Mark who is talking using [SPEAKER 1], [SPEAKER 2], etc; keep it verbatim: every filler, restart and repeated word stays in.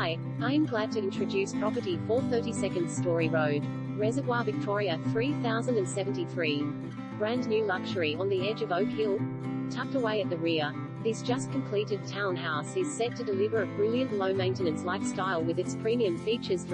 [SPEAKER 1] Hi, I am glad to introduce property four thirty-second Storey Road, Reservoir Victoria three thousand seventy-three. Brand new luxury on the edge of Oakhill. Tucked away at the rear, this just completed townhouse is set to deliver a brilliant low-maintenance lifestyle with its premium features for